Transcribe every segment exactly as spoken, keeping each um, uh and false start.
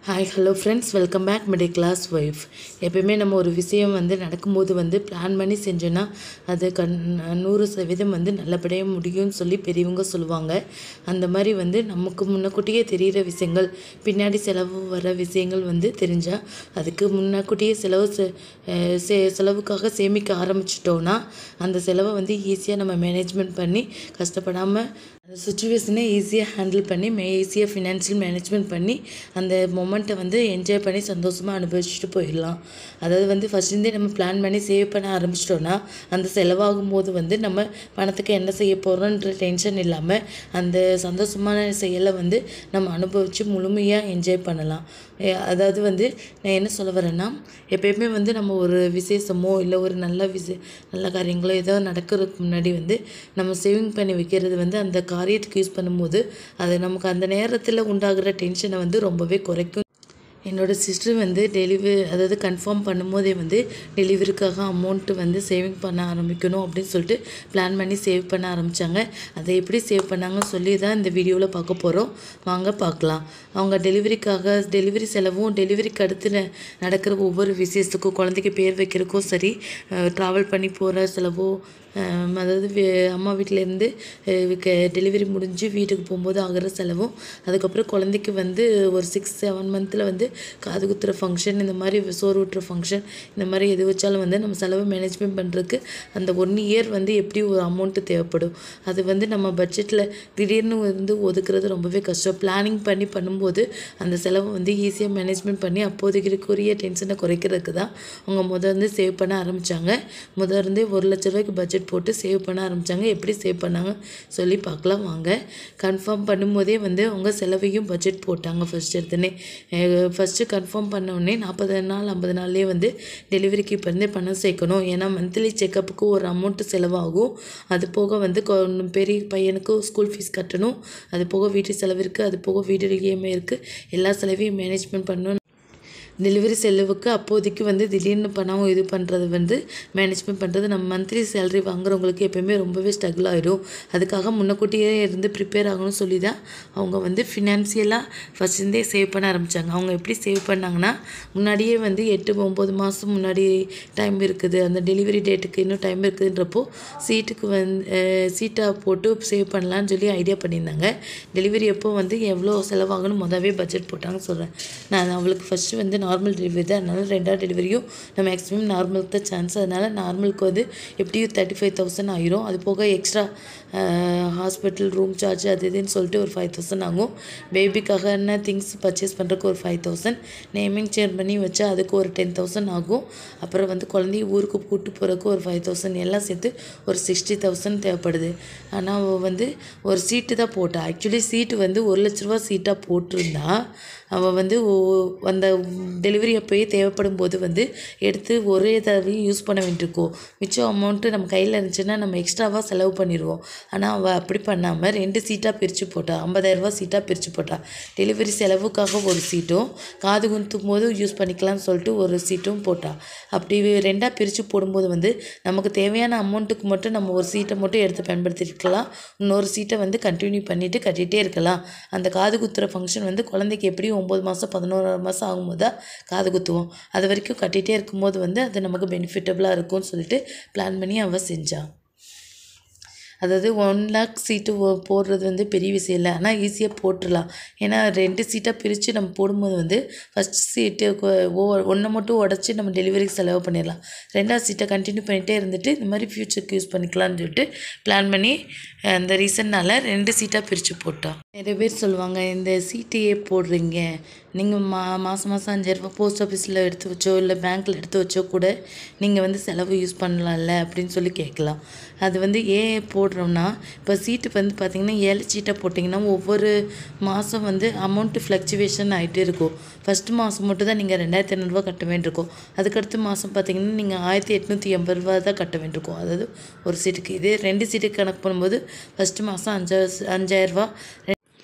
Hi hello friends, welcome back middle class wife. எப்போயுமே நம்ம ஒரு விஷயம் வந்து நடக்கும்போது வந்து பிளான் பண்ணி செஞ்சோன்னா அது கண் நூறு சதவீதம் வந்து நல்லபடியாக முடியும்னு சொல்லி பெரியவங்க சொல்லுவாங்க. அந்த மாதிரி வந்து நமக்கு முன்னக்கூட்டியே தெரிகிற விஷயங்கள், பின்னாடி செலவு வர விஷயங்கள் வந்து தெரிஞ்சால் அதுக்கு முன்னக்கூட்டியே செலவு சே செலவுக்காக சேமிக்க ஆரம்பிச்சிட்டோன்னா அந்த செலவை வந்து ஈஸியாக நம்ம மேனேஜ்மெண்ட் பண்ணி கஷ்டப்படாமல் அந்த சுச்சுவேஷனை ஈஸியாக ஹேண்டில் பண்ணி மே ஈஸியாக ஃபினான்ஷியல் மேனேஜ்மெண்ட் பண்ணி அந்த மொமெண்ட்டை வந்து என்ஜாய் பண்ணி சந்தோஷமாக அனுபவிச்சுட்டு போயிடலாம். அதாவது வந்து ஃபஸ்ட்லேருந்தே நம்ம பிளான் பண்ணி சேவ் பண்ண ஆரம்பிச்சிட்டோன்னா அந்த செலவாகும் போது வந்து நம்ம பணத்துக்கு என்ன செய்ய போகிறோன்ற டென்ஷன் இல்லாமல் அந்த சந்தோஷமான செயலை வந்து நம்ம அனுபவித்து முழுமையாக என்ஜாய் பண்ணலாம். அதாவது வந்து நான் என்ன சொல்ல வரேன்னா, எப்போயுமே வந்து நம்ம ஒரு விசேஷமோ இல்லை ஒரு நல்ல விசே நல்ல காரியங்களோ ஏதோ நடக்கிறதுக்கு முன்னாடி வந்து நம்ம சேவிங் பண்ணி வைக்கிறது வந்து அந்த காரியத்துக்கு யூஸ் பண்ணும்போது அது நமக்கு அந்த நேரத்தில் உண்டாகிற டென்ஷனை வந்து ரொம்பவே குறைக்கும். என்னோடய சிஸ்டர் வந்து டெலிவரி அதாவது கன்ஃபார்ம் பண்ணும்போதே வந்து டெலிவரிக்காக அமௌண்ட்டு வந்து சேவிங் பண்ண ஆரம்பிக்கணும் அப்படின்னு சொல்லிட்டு பிளான் பண்ணி சேவ் பண்ண ஆரம்பித்தாங்க. அதை எப்படி சேவ் பண்ணாங்கன்னு சொல்லி தான் இந்த வீடியோவில் பார்க்க போகிறோம். வாங்க பார்க்கலாம். அவங்க டெலிவரிக்காக டெலிவரி செலவும் டெலிவரிக்கு அடுத்து நடக்கிற ஒவ்வொரு விசேஷத்துக்கும் குழந்தைக்கு பேர் வைக்கிறதுக்கும் சரி, ட்ராவல் பண்ணி போகிற செலவோ, அதாவது அம்மா வீட்டிலேருந்து டெலிவரி முடிஞ்சு வீட்டுக்கு போகும்போது ஆகிற செலவும், அதுக்கப்புறம் குழந்தைக்கு வந்து ஒரு சிக்ஸ் செவன் மந்த்தில் வந்து காது குத்துற ஃபங்க்ஷன், இந்த மாதிரி சோறு ஊட்டுற ஃபங்க்ஷன், இந்த மாதிரி எது வச்சாலும் வந்து நம்ம செலவு மேனேஜ்மெண்ட் பண்ணுறதுக்கு அந்த ஒன் இயர் வந்து எப்படி ஒரு அமௌண்ட்டு தேவைப்படும். அது வந்து நம்ம பட்ஜெட்டில் திடீர்னு வந்து ஒதுக்குறது ரொம்பவே கஷ்டம். பிளானிங் பண்ணி பண்ணும்போது அந்த செலவை வந்து ஈஸியாக மேனேஜ்மெண்ட் பண்ணி அப்போதைக்குரிய டென்ஷனை குறைக்கிறதுக்கு தான் அவங்க முதல் வந்து சேவ் பண்ண ஆரம்பித்தாங்க. முதல் இருந்தே ஒரு லட்ச ரூபாய்க்கு பட்ஜெட் போட்டு சேவ் பண்ண ஆரம்பித்தாங்க. எப்படி சேவ் பண்ணாங்க சொல்லி பார்க்கலாம் வாங்க. கன்ஃபார்ம் பண்ணும்போதே வந்து அவங்க செலவையும் பட்ஜெட் போட்டாங்க. ஃபஸ்ட் எடுத்துனே ஃபஸ்ட்டு கன்ஃபார்ம் பண்ணோடனே நாற்பது நாள் ஐம்பது நாள்லேயே வந்து டெலிவரிக்கு இப்போ இருந்தே பணம் சேர்க்கணும். ஏன்னா மந்த்லி செக்கப்புக்கு ஒரு அமௌண்ட்டு செலவாகும். அது போக வந்து பெரிய பையனுக்கு ஸ்கூல் ஃபீஸ் கட்டணும், அது போக வீட்டு செலவு இருக்குது, அது போக வீடு இஎம்ஐ இருக்குது, எல்லா செலவையும் மேனேஜ்மெண்ட் பண்ணணும். டெலிவரி செலவுக்கு அப்போதைக்கு வந்து திடீர்னு பணம் இது பண்ணுறது வந்து மேனேஜ்மெண்ட் பண்ணுறது நம்ம மந்த்லி சேலரி வாங்குறவங்களுக்கு எப்போயுமே ரொம்பவே ஸ்ட்ரகிள் ஆகிடும். அதுக்காக முன்னக்கூட்டியே இருந்து ப்ரிப்பேர் ஆகணும்னு சொல்லி தான் அவங்க வந்து ஃபினான்சியலாக ஃபஸ்ட்லேருந்தே சேவ் பண்ண ஆரம்பித்தாங்க. அவங்க எப்படி சேவ் பண்ணாங்கன்னா, முன்னாடியே வந்து எட்டு ஒம்பது மாதம் முன்னாடி டைம் இருக்குது, அந்த டெலிவரி டேட்டுக்கு இன்னும் டைம் இருக்குதுன்றப்போ சீட்டுக்கு வந்து சீட்டாக போட்டு சேவ் பண்ணலான்னு சொல்லி ஐடியா பண்ணியிருந்தாங்க. டெலிவரி எப்போ வந்து எவ்வளோ செலவாகணும் மொதவே பட்ஜெட் போட்டாங்கன்னு சொல்கிறேன். நான் அவளுக்கு ஃபஸ்ட்டு வந்து நார்மல் டெலிவரி தான், அதனால் ரெண்டாவது டெலிவரியும் நம்ம மேக்ஸிமம் நார்மலுக்கு தான் சான்ஸ். அதனால் நார்மலுக்கு வந்து எப்படியும் தேர்ட்டி ஃபைவ் தௌசண்ட் ஆயிரும். அது போக எக்ஸ்ட்ரா ஹாஸ்பிட்டல் ரூம் சார்ஜ் அது இதுன்னு சொல்லிட்டு ஒரு ஃபைவ் தௌசண்ட் ஆகும். பேபிக்காக என்ன திங்ஸ் பர்ச்சேஸ் பண்ணுறதுக்கு ஒரு ஃபைவ் தௌசண்ட், நேமிங் சேஞ்ச் பண்ணி வச்சா அதுக்கு ஒரு டென் தௌசண்ட் ஆகும். அப்புறம் வந்து குழந்தைய ஊருக்கு கூப்பிட்டு போகிறதுக்கு ஒரு ஃபைவ் தௌசண்ட், எல்லாம் சேர்த்து ஒரு சிக்ஸ்டி தௌசண்ட் தேவைப்படுது. ஆனால் அவள் வந்து ஒரு சீட்டு தான் போட்டா. ஆக்சுவலி சீட்டு வந்து ஒரு லட்ச ரூபா சீட்டாக போட்டிருந்தா அவள் வந்து அந்த டெலிவரி அப்போயே தேவைப்படும் போது வந்து எடுத்து ஒரே தடவையும் யூஸ் பண்ண வேண்டியிருக்கோம். மிச்சம் அமௌண்ட்டு நம்ம கையில் இருந்துச்சுன்னா நம்ம எக்ஸ்ட்ராவாக செலவு பண்ணிடுவோம். ஆனால் அவள் அப்படி பண்ணாமல் ரெண்டு சீட்டாக பிரித்து போட்டாள். ஐம்பதாயிரரூபா சீட்டாக பிரித்து போட்டாள். டெலிவரி செலவுக்காக ஒரு சீட்டும், காது குத்தும் போது யூஸ் பண்ணிக்கலாம்னு சொல்லிட்டு ஒரு சீட்டும் போட்டாள். அப்படி ரெண்டாக பிரித்து போடும்போது வந்து நமக்கு தேவையான அமௌண்ட்டுக்கு மட்டும் நம்ம ஒரு சீட்டை மட்டும் எடுத்து பயன்படுத்திக்கலாம், இன்னொரு சீட்டை வந்து கண்டினியூ பண்ணிவிட்டு கட்டிகிட்டே இருக்கலாம். அந்த காது குத்துற ஃபங்க்ஷன் வந்து குழந்தைக்கு எப்படியும் ஒம்பது மாதம் பதினோரு மாதம் ஆகும்போது தான் காது குத்துவோம். அது வரைக்கும் கட்டிகிட்டே இருக்கும்போது வந்து அது நமக்கு பெனிஃபிட்டபுளாக இருக்கும்னு சொல்லிட்டு பிளான் பண்ணி அவள் செஞ்சாள். அதாவது ஒன் லேக் சீட்டு போடுறது வந்து பெரிய விஷயம் இல்லை, ஆனால் ஈஸியாக போட்டுடலாம். ஏன்னா ரெண்டு சீட்டாக பிரித்து நம்ம போடும்போது வந்து ஃபஸ்ட் சீட்டு ஒன்றை மட்டும் உடச்சி நம்ம டெலிவரிக்கு செலவு பண்ணிடலாம். ரெண்டாவது சீட்டை கண்டினியூ பண்ணிகிட்டே இருந்துட்டு இந்த மாதிரி ஃப்யூச்சருக்கு யூஸ் பண்ணிக்கலாம்னு சொல்லிட்டு பிளான் பண்ணி அந்த ரீசன்னால் ரெண்டு சீட்டாக பிரித்து போட்டோம். நிறைய பேர் சொல்லுவாங்க, இந்த சீட்டையே போடுறீங்க, நீங்கள் மா மாதம் மாதம் அஞ்சாயிரரூபா போஸ்ட் ஆஃபீஸில் எடுத்து வச்சோ இல்லை பேங்க்கில் எடுத்து வச்சோ கூட நீங்கள் வந்து செலவு யூஸ் பண்ணலாம்ல அப்படின்னு சொல்லி கேட்கலாம். அது வந்து ஏன் போடுறோம்னா, இப்போ சீட்டு வந்து பார்த்திங்கன்னா ஏழு சீட்டாக போட்டிங்கன்னா ஒவ்வொரு மாதம் வந்து அமௌண்ட்டு ஃப்ளக்சுவேஷன் ஆகிட்டே இருக்கும். ஃபஸ்ட்டு மாதம் மட்டும் தான் நீங்கள் ரெண்டாயிரத்தி ஐநூறுரூவா கட்ட வேண்டியிருக்கும். அதுக்கடுத்து மாதம் பார்த்திங்கன்னா நீங்கள் ஆயிரத்தி எட்நூற்றி எண்பது ரூபா தான் கட்ட வேண்டியிருக்கும். அதாவது ஒரு சீட்டுக்கு. இதே ரெண்டு சீட்டுக்கு கணக்கு பண்ணும்போது ஃபஸ்ட்டு மாதம் அஞ்சா அஞ்சாயிரரூபா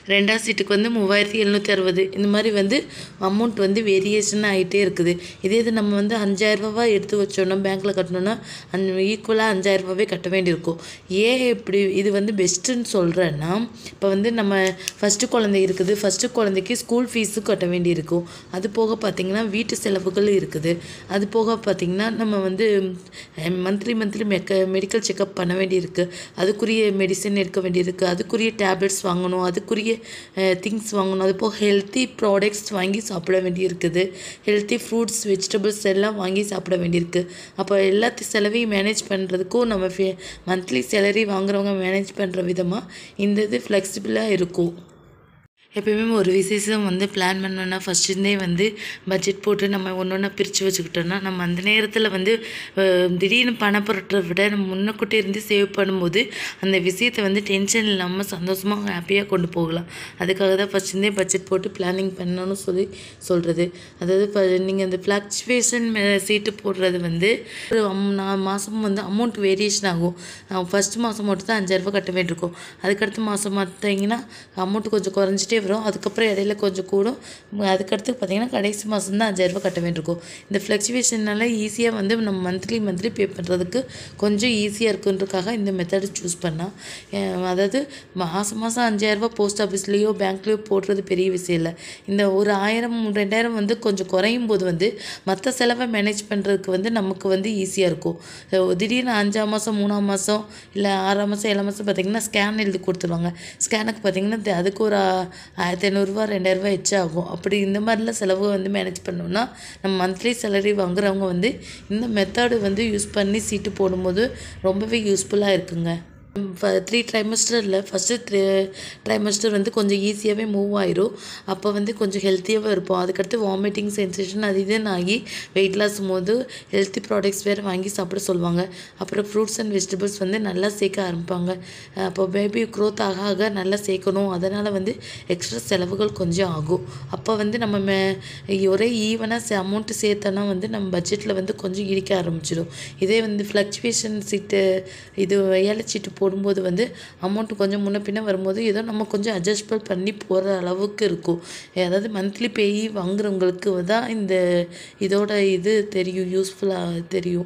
ரெண்டாவது சீட்டுக்கு வந்து மூவாயிரத்தி எழுநூற்றி அறுபது இந்த மாதிரி வந்து அமௌண்ட் வந்து வேரியேஷன் ஆகிட்டே இருக்குது. இதே இது நம்ம வந்து அஞ்சாயிரரூபா எடுத்து வச்சோன்னா பேங்க்கில் கட்டணுன்னா அந் ஈக்குவலாக அஞ்சாயிரரூபாவே கட்ட வேண்டியிருக்கும். ஏன் இப்படி இது வந்து பெஸ்ட்டுன்னு சொல்கிறேன்னா, இப்போ வந்து நம்ம ஃபஸ்ட்டு குழந்தை இருக்குது, ஃபஸ்ட்டு குழந்தைக்கு ஸ்கூல் ஃபீஸும் கட்ட வேண்டியிருக்கும். அது போக பார்த்திங்கன்னா வீட்டு செலவுகள் இருக்குது. அது போக பார்த்திங்கன்னா நம்ம வந்து மந்த்லி மந்த்லி மெக்க மெடிக்கல் செக்கப் பண்ண வேண்டியிருக்கு. அதுக்குரிய மெடிசன் எடுக்க வேண்டியிருக்கு. அதுக்குரிய டேப்லெட்ஸ் வாங்கணும். அதுக்குரிய திங்ஸ் வாங்கணும். அது போக ஹெல்த்தி ப்ராடக்ட்ஸ் வாங்கி சாப்பிட வேண்டியிருக்குது. ஹெல்த்தி ஃப்ரூட்ஸ் வெஜிடபிள்ஸ் எல்லாம் வாங்கி சாப்பிட வேண்டியிருக்கு. அப்போ எல்லாத்து செலவையும் மேனேஜ் பண்ணுறதுக்கும் நம்ம ஃபே மந்த்லி சேலரி வாங்குறவங்க மேனேஜ் பண்ணுற விதமாக இந்த இது ஃப்ளெக்சிபிளாக இருக்கும். எப்பயுமே ஒரு விசேஷம் வந்து பிளான் பண்ணோன்னா ஃபஸ்ட்டுருந்தே வந்து பட்ஜெட் போட்டு நம்ம ஒன்று ஒன்றா பிரித்து வச்சுக்கிட்டோன்னா நம்ம அந்த நேரத்தில் வந்து திடீர்னு பணம் புரட்டுறதை விட நம்ம முன்னக்கூட்டி இருந்து சேவ் பண்ணும்போது அந்த விஷயத்தை வந்து டென்ஷன் இல்லாமல் சந்தோஷமாக ஹாப்பியாக கொண்டு போகலாம். அதுக்காக தான் ஃபஸ்ட்டுருந்தே பட்ஜெட் போட்டு பிளானிங் பண்ணணும்னு சொல்லி சொல்கிறது. அதாவது இப்போ நீங்கள் அந்த ஃப்ளக்சுவேஷன் சீட்டு போடுறது வந்து ஒரு நான் மாதம் வந்து அமௌண்ட் வேரியேஷன் ஆகும். ஃபஸ்ட்டு மாதம் மட்டும் தான் அஞ்சாயிரரூபா கட்ட வேண்டியிருக்கும். அதுக்கடுத்த மாதம் பார்த்தீங்கன்னா அமௌண்ட் கொஞ்சம் குறைஞ்சிட்டே வரும். அதுக்கப்புறம் இடையில கொஞ்சம் கூடும். அதுக்கடுத்து பார்த்திங்கன்னா கடைசி மாதம் தான் அஞ்சாயிரரூபா கட்ட வேண்டியிருக்கும். இந்த ஃப்ளக்சுவேஷனால் ஈஸியாக வந்து நம்ம மந்த்லி மந்த்லி பே பண்ணுறதுக்கு கொஞ்சம் ஈஸியாக இருக்குன்றதுக்காக இந்த மெத்தடு சூஸ் பண்ணால், அதாவது மாதம் மாதம் அஞ்சாயிரரூபா போஸ்ட் ஆஃபீஸ்லேயோ பேங்க்லேயோ போடுறது பெரிய விஷயம் இல்லை. இந்த ஒரு ஆயிரம் ரெண்டாயிரம் வந்து கொஞ்சம் குறையும் போது வந்து மற்ற செலவை மேனேஜ் பண்ணுறதுக்கு வந்து நமக்கு வந்து ஈஸியாக இருக்கும். திடீர்னு அஞ்சாம் மாதம் மூணாம் மாதம் இல்லை ஆறாம் மாதம் ஏழாம் மாதம் பார்த்திங்கன்னா ஸ்கேன் எழுதி கொடுத்துருவாங்க. ஸ்கேனுக்கு பார்த்திங்கன்னா அதுக்கு ஒரு ஆயிரத்தி ஐநூறுரூவா ரெண்டாயிரரூவா எச்சா ஆகும். அப்படி இந்த மாதிரிலாம் செலவு வந்து மேனேஜ் பண்ணோம்னா நம்ம மந்த்லி சேலரி வாங்குறவங்க வந்து இந்த மெத்தடு வந்து யூஸ் பண்ணி சீட்டு போடும்போது ரொம்பவே யூஸ்ஃபுல்லாக இருக்குங்க. த்ரீ ட்ரைமஸ்டரில் ஃபஸ்ட்டு த்ரீ ட்ரைமஸ்டர் வந்து கொஞ்சம் ஈஸியாகவே மூவ் ஆயிரும். அப்போ வந்து கொஞ்சம் ஹெல்த்தியாகவும் இருப்போம். அதுக்கடுத்து வாமிட்டிங் சென்சேஷன் அது இதுன்னு ஆகி வெயிட் லாஸ் போது ஹெல்த்தி ப்ராடக்ட்ஸ் வேறு வாங்கி சாப்பிட சொல்லுவாங்க. அப்புறம் ஃப்ரூட்ஸ் அண்ட் வெஜிடபிள்ஸ் வந்து நல்லா சேர்க்க ஆரம்பிப்பாங்க. அப்போ பேபி க்ரோத் ஆக ஆக நல்லா சேர்க்கணும். அதனால் வந்து எக்ஸ்ட்ரா செலவுகள் கொஞ்சம் ஆகும். அப்போ வந்து நம்ம மே ஒரே ஈவனாக அமௌண்ட்டு சேர்த்தோன்னா வந்து நம்ம பட்ஜெட்டில் வந்து கொஞ்சம் இடிக்க ஆரம்பிச்சிடும். இதே வந்து ஃப்ளக்சுவேஷன் சீட்டு இது ஏழை சீட்டு போடும்போது வந்து அமௌண்ட் கொஞ்சம் முன்ன பின்ன வரும்போது ஏதோ நம்ம கொஞ்சம் அட்ஜஸ்ட்மெண்ட் பண்ணி போகிற அளவுக்கு இருக்கும். அதாவது மந்த்லி பேய் வாங்குறவங்களுக்கு தான் இந்த இதோட இது தெரியும், யூஸ்ஃபுல்லாக தெரியும்.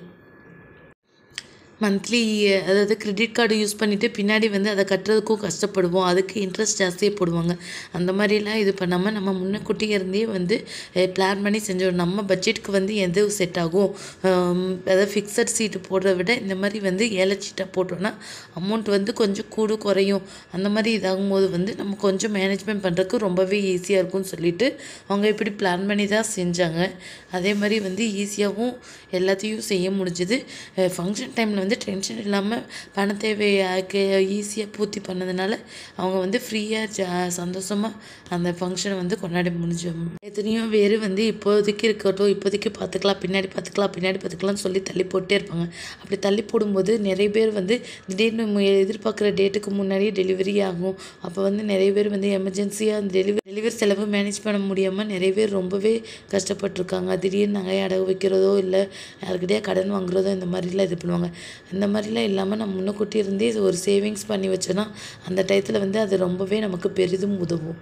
மந்த்லி அதாவது கிரெடிட் கார்டு யூஸ் பண்ணிவிட்டு பின்னாடி வந்து அதை கட்டுறதுக்கும் கஷ்டப்படுவோம். அதுக்கு இன்ட்ரெஸ்ட் ஜாஸ்தியாக போடுவாங்க. அந்த மாதிரிலாம் இது பண்ணாமல் நம்ம முன்னக்கூட்டியே இருந்தே வந்து பிளான் பண்ணி செஞ்சோம். நம்ம பட்ஜெட்டுக்கு வந்து எது செட் ஆகும், அதாவது ஃபிக்ஸட் சீட்டு போடுறத விட இந்த மாதிரி வந்து ஏழை சீட்டாக போட்டோன்னா அமௌண்ட் வந்து கொஞ்சம் கூடு குறையும். அந்த மாதிரி இதாகும் போது வந்து நம்ம கொஞ்சம் மேனேஜ்மெண்ட் பண்ணுறதுக்கு ரொம்பவே ஈஸியாக இருக்கும்னு சொல்லிட்டு அவங்க இப்படி பிளான் பண்ணி தான் செஞ்சாங்க. அதே மாதிரி வந்து ஈஸியாகவும் எல்லாத்தையும் செய்ய முடிஞ்சுது. ஃபங்க்ஷன் டைமில் வந்து டென்ஷன் இல்லாமல் பண தேவையாக ஈஸியாக பூர்த்தி பண்ணதுனால அவங்க வந்து ஃப்ரீயாக ஜா சந்தோஷமாக அந்த ஃபங்க்ஷனை வந்து கொண்டாடி முடிஞ்சோம். எத்தனையோ பேர் வந்து இப்போதைக்கு இருக்கட்டும், இப்போதைக்கு பார்த்துக்கலாம், பின்னாடி பார்த்துக்கலாம் பின்னாடி பார்த்துக்கலாம்னு சொல்லி தள்ளி போட்டே இருப்பாங்க. அப்படி தள்ளி போடும்போது நிறைய பேர் வந்து திடீர்னு எதிர்பார்க்குற டேட்டுக்கு முன்னாடியே டெலிவரி ஆகும். அப்போ வந்து நிறைய பேர் வந்து எமர்ஜென்சியாக அந்த டெலிவரி டெலிவரி செலவு மேனேஜ் பண்ண முடியாமல் நிறைய பேர் ரொம்பவே கஷ்டப்பட்டுருக்காங்க. திடீர்னு நகையை அடகு வைக்கிறதோ இல்லை யாருக்கிட்டே கடன் வாங்குறதோ இந்த மாதிரிலாம் இது பண்ணுவாங்க. இந்த மாதிரிலாம் இல்லாமல் நம்ம முன்னக்கூட்டி இருந்தே ஒரு சேவிங்ஸ் பண்ணி வச்சோன்னா அந்த டயத்தில் வந்து அது ரொம்பவே நமக்கு பெரிதும் உதவும்.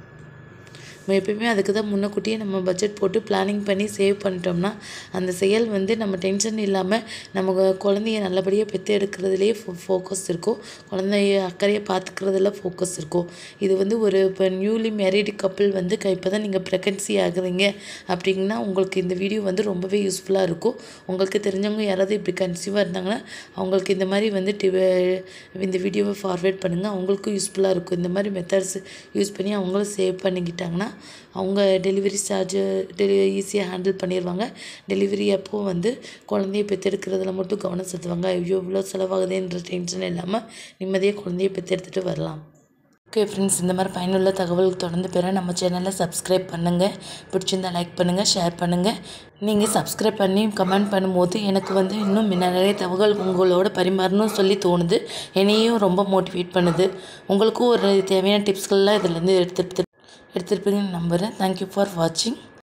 நம்ம எப்பயுமே அதுக்கு தான் முன்னக்கூட்டியே நம்ம பட்ஜெட் போட்டு பிளானிங் பண்ணி சேவ் பண்ணிட்டோம்னா அந்த செயல் வந்து நம்ம டென்ஷன் இல்லாமல் நம்ம குழந்தைய நல்லபடியாக பெற்று எடுக்கிறதுலேயே ஃபோ ஃபோக்கஸ் இருக்கும். குழந்தைய அக்கறையாக பார்த்துக்கிறதுல ஃபோக்கஸ் இருக்கும். இது வந்து ஒரு இப்போ நியூலி மேரிடு கப்பிள் வந்து க இப்போ தான் நீங்கள் ப்ரெக்னன்சி ஆகுறீங்க அப்படிங்கன்னா உங்களுக்கு இந்த வீடியோ வந்து ரொம்பவே யூஸ்ஃபுல்லாக இருக்கும். உங்களுக்கு தெரிஞ்சவங்க யாராவது இப்படி கன்சீவாக இருந்தாங்கன்னா அவங்களுக்கு இந்த மாதிரி வந்து டி இந்த வீடியோவை ஃபார்வேர்ட் பண்ணுங்கள். அவங்களுக்கும் யூஸ்ஃபுல்லாக இருக்கும். இந்த மாதிரி மெத்தட்ஸ் யூஸ் பண்ணி அவங்களும் சேவ் பண்ணிக்கிட்டாங்கன்னா அவங்க டெலிவரி சார்ஜு டெலி ஈஸியாக ஹேண்டில் பண்ணிடுவாங்க. டெலிவரி அப்போது வந்து குழந்தைய பெற்றெடுக்கிறதுல மட்டும் கவனம் செலுத்துவாங்க. ஐயோ இவ்வளோ செலவாகுதுன்ற டென்ஷன் இல்லாமல் நிம்மதியாக குழந்தைய பெற்றெடுத்துட்டு வரலாம். ஓகே ஃப்ரெண்ட்ஸ், இந்த மாதிரி பயனுள்ள தகவல் தொடர்ந்து பெற நம்ம சேனலை சப்ஸ்கிரைப் பண்ணுங்கள். பிடிச்சிருந்தால் லைக் பண்ணுங்கள், ஷேர் பண்ணுங்கள். நீங்கள் சப்ஸ்கிரைப் பண்ணி கமெண்ட் பண்ணும்போது எனக்கு வந்து இன்னும் நிறைய தகவல் உங்களோட பரிமாறணும்னு சொல்லி தோணுது. என்னையும் ரொம்ப மோட்டிவேட் பண்ணுது. உங்களுக்கும் ஒரு தேவையான டிப்ஸ்கள்லாம் இதிலேருந்து எடுத்துகிட்டு எடுத்திருப்பீங்கன்னு நம்புகிறேன். தேங்க்யூ ஃபார் வாட்சிங்.